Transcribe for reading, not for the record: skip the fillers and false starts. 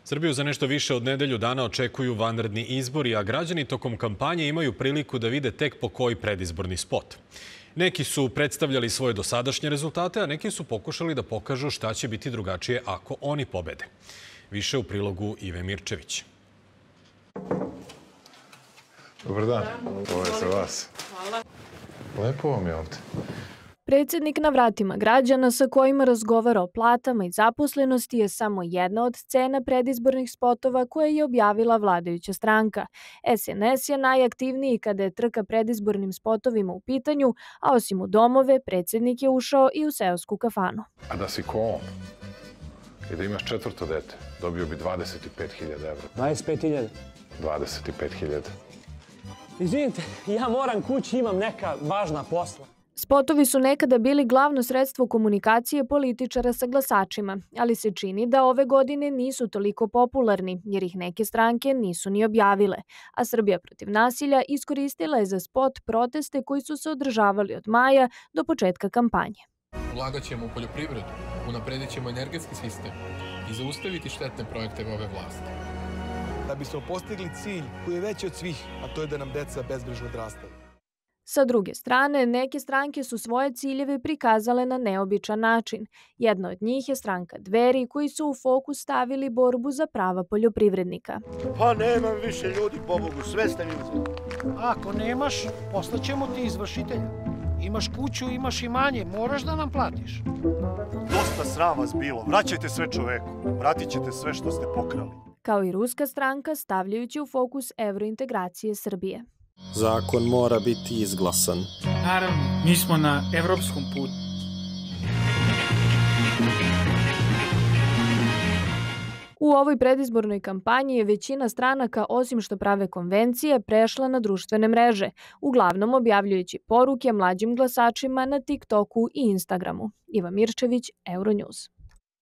Srbiju za nešto više od nedelju dana očekuju vanredni izbori, a građani tokom kampanje imaju priliku da vide tek po koji predizborni spot. Neki su predstavljali svoje dosadašnje rezultate, a neki su pokušali da pokažu šta će biti drugačije ako oni pobede. Više u prilogu Ive Mirčević. Dobar dan, ovo je za vas. Hvala. Lepo vam je ovde. Predsjednik na vratima građana sa kojima razgovara o platama i zaposlenosti je samo jedna od scena predizbornih spotova koje je objavila vladajuća stranka. SNS je najaktivniji kada je trka predizbornim spotovima u pitanju, a osim u domove, predsjednik je ušao i u seosku kafanu. A da si ko on i da imaš četvrto dete, dobio bi 25.000 evra. 25.000? 25.000. Izvinite, ja moram kući, imam neka važna posla. Spotovi su nekada bili glavno sredstvo komunikacije političara sa glasačima, ali se čini da ove godine nisu toliko popularni, jer ih neke stranke nisu ni objavile. A Srbija protiv nasilja iskoristila je za spot proteste koji su se održavali od maja do početka kampanje. Ulagat ćemo u poljoprivredu, unapredit ćemo energetski sistem i zaustaviti štetne projekte ove vlasti. Da bismo postigli cilj koji je veći od svih, a to je da nam deca bezbrižno odrastaju. Sa druge strane, neke stranke su svoje ciljeve prikazale na neobičan način. Jedna od njih je stranka Dveri, koji su u fokus stavili borbu za prava poljoprivrednika. Pa nemam više ljudi, pobogu, sve ste mi uzeli. Ako nemaš, poslaćemo ti izvršitelja. Imaš kuću, imaš imanje, moraš da nam platiš. Dosta sram vas bilo, vraćajte sve čoveku, vratit ćete sve što ste pokrali. Kao i ruska stranka, stavljajući u fokus evrointegracije Srbije. Zakon mora biti izglasan. Naravno, mi smo na evropskom putu. U ovoj predizbornoj kampanji je većina stranaka, osim što prave konvencije, prešla na društvene mreže, uglavnom objavljujući poruke mlađim glasačima na TikToku i Instagramu. Iva Mirčević, Euronews.